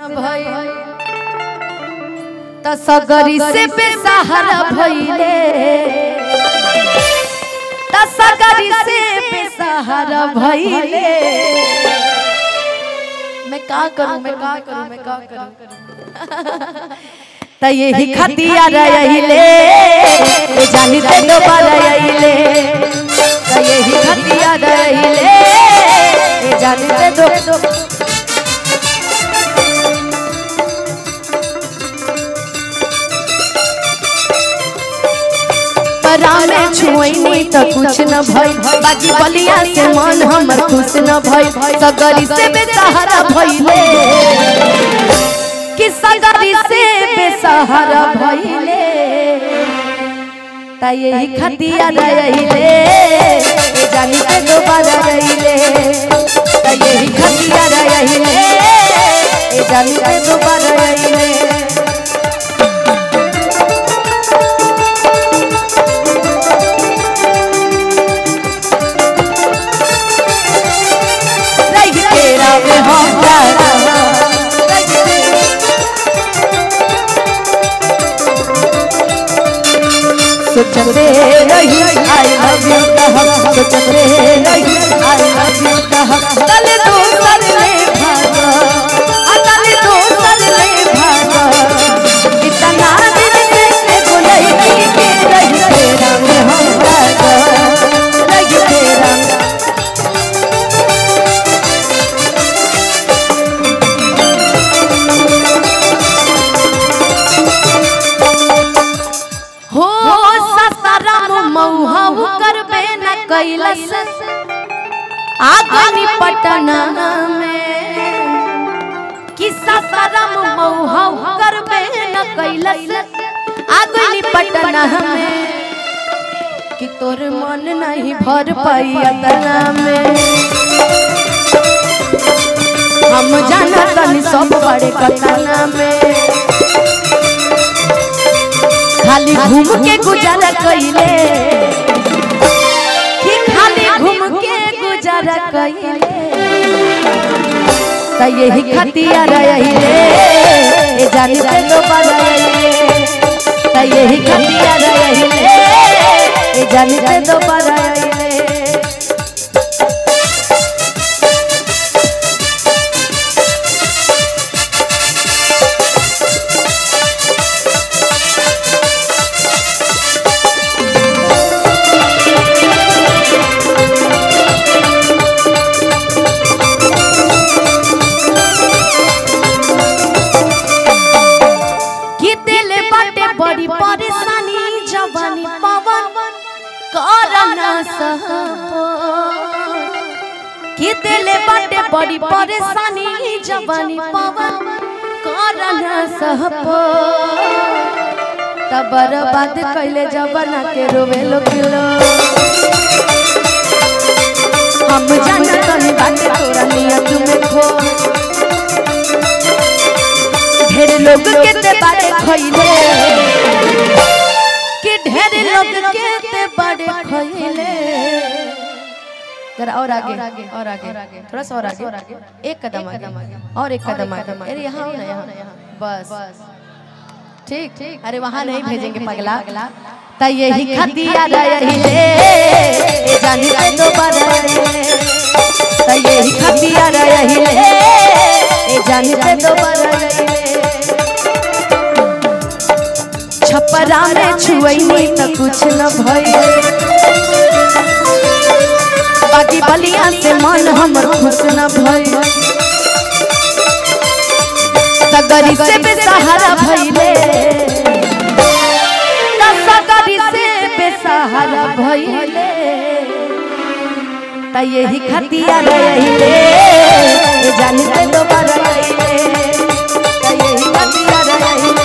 भई त सगरी से बेसहारा भइले त सगरी से बेसहारा भइले। मैं का करूं त यही खतिया रहिले जानी ते दोबारा आइले त यही खतिया रहिले जानी ते दो रामे छुईनी त कुछ न भई बाकी बलिया से मन हमर खुश न भई सगरी से बेसहारा भइले कि सगरी से बेसहारा भइले त यही खतिया रहिले जानी के दोबारा रहिले त यही खतिया रहिले जानी के दोबारा रहिले। सोचते रही आई लव यू कहा सोचते रही आई लव यू कहा तले दोसर ले भागा तले दोसर ले भागा इतना दिन से बोलाई के रही तेरा में हम भागा रही तेरा मौहाऊ करबे न कैलस आगनी पटना में कि ससरम मौहाऊ करबे न कैलस आगनी पटना में कि तोर मन नहीं भर पाई अतना में हम जाना तनी सब बड़े कतना में खाली घूम के गुजारा कइले कि खाली घूम के गुजारा कइले त यही खतिया रहिले जानी के दोबारा आइले त यही खतिया रहिले जानी के दोबारा आइले। बड़ी परेशानी जवानी पवन करना कि दिले बाटे बड़ी परेशानी जवानी पवन करना सहपो तब बर्बाद कैले जवाना के रोवे लो किलो हम जाना तनी बाटे तोरा नियत में खो ढेर लोग के ते बारे खइले कि ढेर लोग के ते बारे खइले जरा और आगे थोड़ा सा और आगे एक कदम आगे और एक कदम आगे अरे यहाँ हो ना यहाँ बस ठीक अरे वहाँ नहीं भेजेंगे पगला त यही खतिया रहिले जानी के दोबारा त यही खतिया रहिले जानी के दोबारा रहिले। छपरा में छुईनी त कुछ न भई बाकी बलिया से मन हमर खुश न भई सगरी से बेसहारा भइले सगरी से बेसहारा भइले त यही खतिया रहिले जानी के दोबारा आइले त यही खतिया रहिले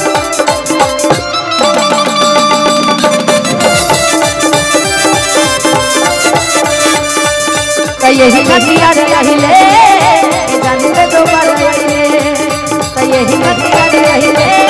यही खतिया रहिले जानी के दोबारा आइले त यही खतिया रहिले।